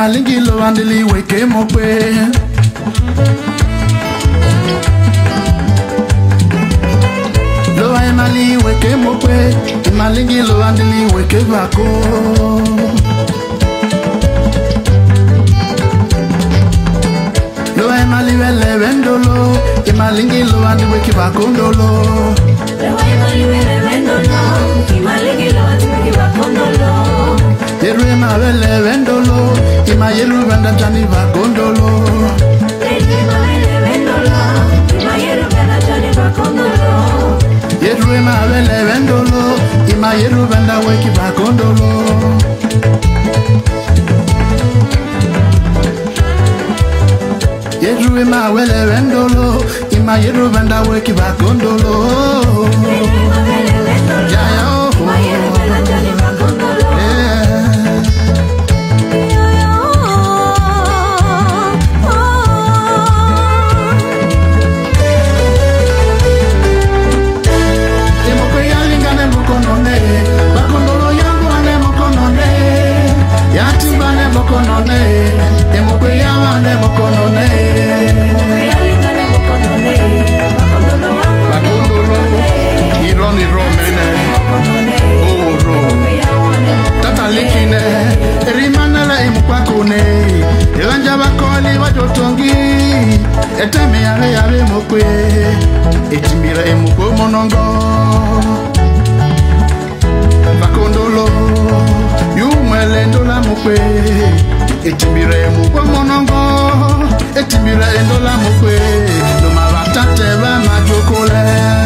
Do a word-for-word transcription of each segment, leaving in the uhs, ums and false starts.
Imalingi lo andili weke mokwe. Lo Imali weke mokwe. Imalingi lo andili weke bako. Lo Imali wele wendolo. Imalingi lo andili weke bako ndolo. Lo Imali wele wendolo. Imalingi lo andili weke bako ndolo. Yerwe ma wele wendolo. Ima yeru benda jani bako ndolo. Yerwe ma wele wendolo. Ima yeru benda jani bako ndolo. Yerwe ma wele wendolo. Ima yeru benda weki bako ndolo. Yerwe ma wele wendolo. Ima yeru benda weki bako ndolo. Yerwe ma wele wendolo. Jayo. Ima yeru benda jani bako ndolo. Etame yave yave mokwe, etimbira emukwe monongo. Fako Ndolo, yumele ndola mokwe, etimbira emukwe monongo, etimbira endola mokwe, no mabatate ba majokole.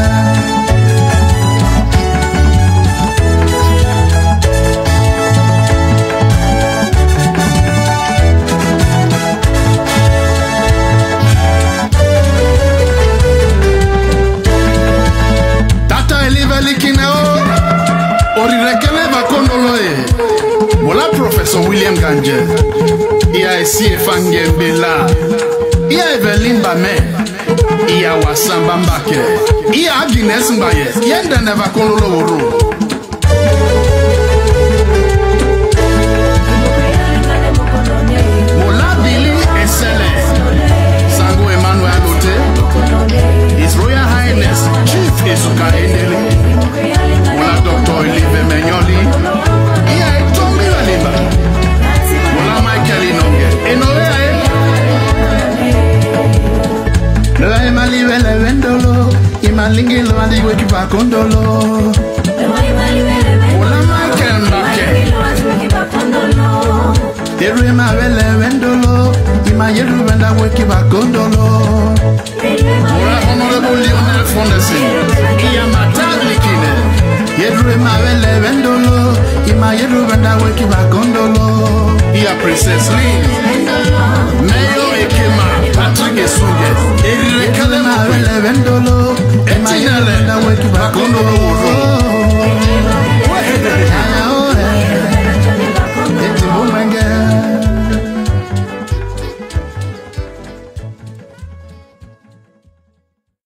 Mola Professor William Ganje, iya esi efange bela, iya Evelyn Bame, iya Wasamba Mbake, iya Agnes Mbaye, yenda neva konolo woro. Mola Billy Esele, Sango Emmanuel Ote, His Royal Highness Chief Esuka Endele, Mola Doctor Olive Menyoli, Mola Michael Inonge, Enowe Lo Imali wele wendolo, Imalingi lo andi weki bako ndolo. Mola Michael Mbake, Yerwe ma wele wendolo, Ima yeru wenda weki bako ndolo. Mola Honorable Lionel Fondesi, Iya Matagli Kine, Yerwe ma wele wendolo, Ima yeru wenda weki bako ndolo. Iya Princess Lee, Mayo Ekema, Patrick Esunge, Erire Kalema wele wendolo, Ima yeru wenda weki bako ndolo.